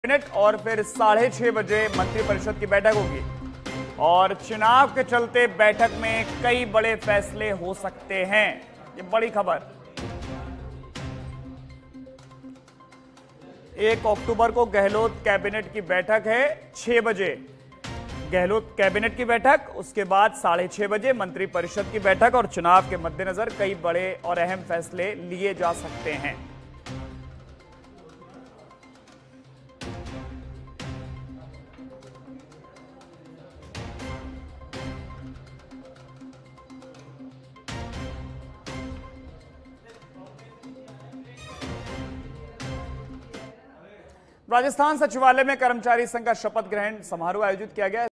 Minute और फिर 6:30 बजे मंत्रिपरिषद की बैठक होगी और चुनाव के चलते बैठक में कई बड़े फैसले हो सकते हैं। ये बड़ी खबर। 1 अक्टूबर को गहलोत कैबिनेट की बैठक है, 6 बजे गहलोत कैबिनेट की बैठक, उसके बाद 6:30 बजे मंत्रिपरिषद की बैठक और चुनाव के मद्देनजर कई बड़े और अहम फैसले लिए जा सकते हैं। राजस्थान सचिवालय में कर्मचारी संघ का शपथ ग्रहण समारोह आयोजित किया गया।